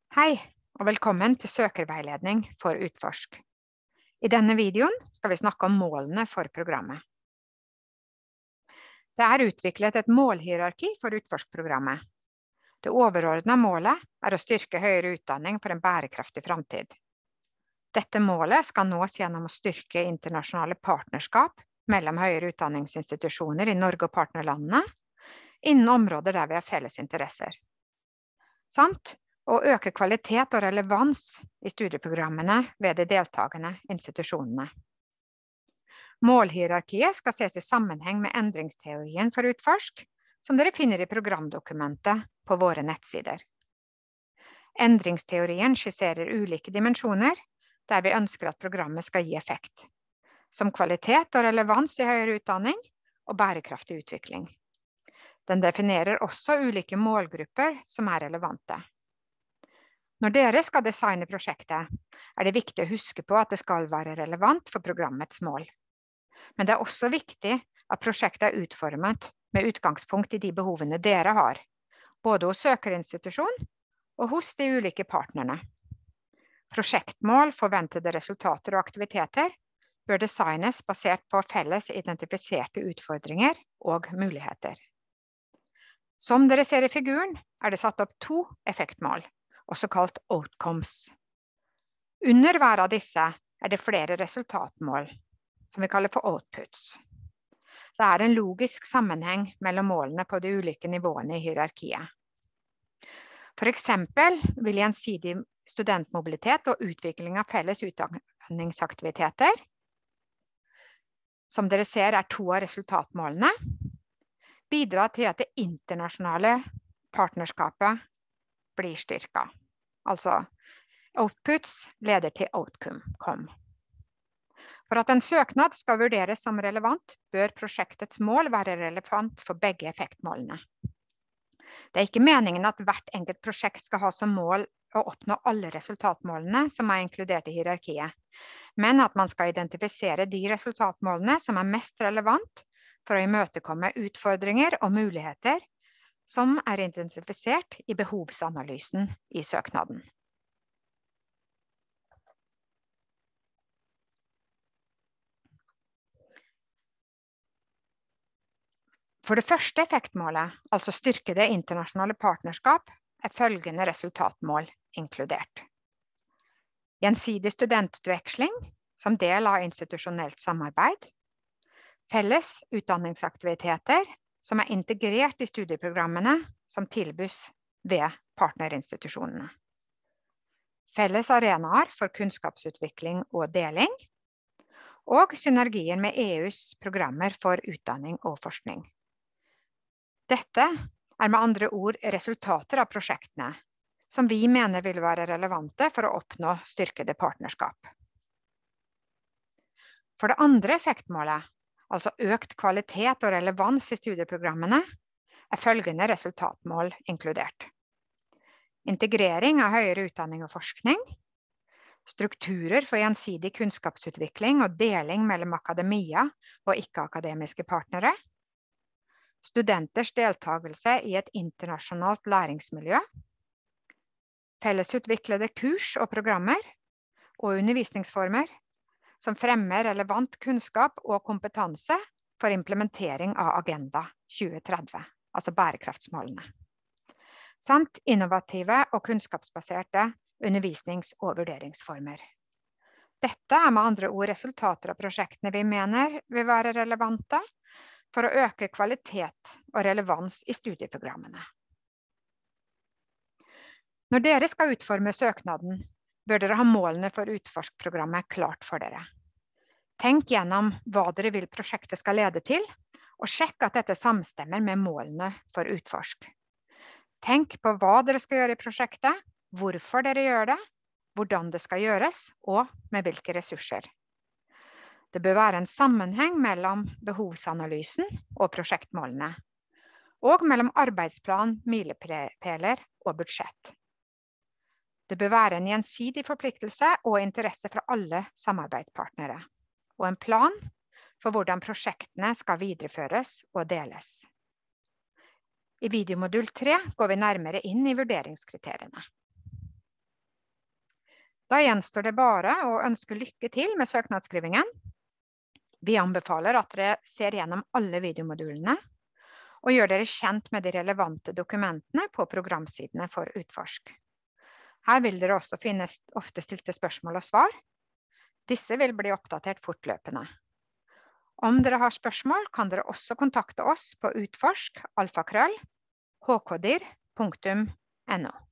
Hei, og velkommen til søkerveiledning for Utforsk. I denne videoen skal vi snakke om målene for programmet. Det er utviklet et målhierarki for Utforsk-programmet. Det overordnede målet er å styrke høyere utdanning for en bærekraftig fremtid. Dette målet skal nås gjennom å styrke internasjonale partnerskap mellom høyere utdanningsinstitusjoner i Norge og partnerlandene, innen områder der vi har felles interesser. Samt å øke kvalitet og relevans i studieprogrammene ved de deltagende institusjonene. Målhierarkiet skal ses i sammenheng med endringsteorien for Utforsk, som dere finner i programdokumentet på våre nettsider. Endringsteorien skisserer ulike dimensjoner, der vi ønsker at programmet skal gi effekt, som kvalitet og relevans i høyere utdanning og bærekraftig utvikling. Den definerer også ulike målgrupper som er relevante. Når dere skal designe prosjektet, er det viktig å huske på at det skal være relevant for programmets mål. Men det er også viktig at prosjektet er utformet med utgangspunkt i de behovene dere har, både hos søkerinstitusjon og hos de ulike partnerne. Prosjektmål, forventede resultater og aktiviteter bør designes basert på felles identifiserte utfordringer og muligheter. Som dere ser i figuren, er det satt opp 2 effektmål, også kalt outcomes. Under hver av disse er det flere resultatmål, som vi kaller for outputs. Det er en logisk sammenheng mellom målene på de ulike nivåene i hierarkiet. For eksempel vil gjensidig studentmobilitet og utvikling av felles utdanningsaktiviteter, som dere ser er 2 av resultatmålene, bidra til at det internasjonale partnerskapet blir styrket. Altså, outputs leder til outcome. For at en søknad skal vurderes som relevant, bør prosjektets mål være relevant for begge effektmålene. Det er ikke meningen at hvert enkelt prosjekt skal ha som mål å oppnå alle resultatmålene som er inkludert i hierarkiet, men at man skal identifisere de resultatmålene som er mest relevant for å imøtekomme utfordringer og muligheter som er identifisert i behovsanalysen i søknaden. For det første effektmålet, altså styrkede internasjonale partnerskap, er følgende resultatmål inkludert. Gjensidig studentutveksling som del av institusjonelt samarbeid, felles utdanningsaktiviteter som er integrert i studieprogrammene som tilbys ved partnerinstitusjonene. Felles arenaer for kunnskapsutvikling og deling, og synergien med EUs programmer for utdanning og forskning. Dette er med andre ord resultater av prosjektene, som vi mener vil være relevante for å oppnå styrkede partnerskap. For det andre effektmålet, altså økt kvalitet og relevans i studieprogrammene, er følgende resultatmål inkludert. Integrering av høyere utdanning og forskning, strukturer for gjensidig kunnskapsutvikling og deling mellom akademia og ikke-akademiske partnere, studenters deltagelse i et internasjonalt læringsmiljø, fellesutviklede kurs og programmer og undervisningsformer som fremmer relevant kunnskap og kompetanse for implementering av Agenda 2030, altså bærekraftsmålene, samt innovative og kunnskapsbaserte undervisnings- og vurderingsformer. Dette er med andre ord resultater av prosjektene vi mener vil være relevante for å øke kvalitet og relevans i studieprogrammene. Når dere skal utforme søknaden, bør dere ha målene for Utforsk-programmet klart for dere. Tenk gjennom hva dere vil prosjektet skal lede til, og sjekk at dette samstemmer med målene for Utforsk. Tenk på hva dere skal gjøre i prosjektet, hvorfor dere gjør det, hvordan det skal gjøres, og med hvilke ressurser. Det bør være en sammenheng mellom behovsanalysen og prosjektmålene, og mellom arbeidsplan, milepæler og budsjett. Det bør være en gjensidig forpliktelse og interesse fra alle samarbeidspartnere, og en plan for hvordan prosjektene skal videreføres og deles. I videomodul 3 går vi nærmere inn i vurderingskriteriene. Da gjenstår det bare å ønske lykke til med søknadsskrivingen. Vi anbefaler at dere ser gjennom alle videomodulene, og gjør dere kjent med de relevante dokumentene på programsidene for Utforsk. Her vil dere også finne ofte stilte spørsmål og svar. Disse vil bli oppdatert fortløpende. Om dere har spørsmål, kan dere også kontakte oss på utforsk@hkdir.no.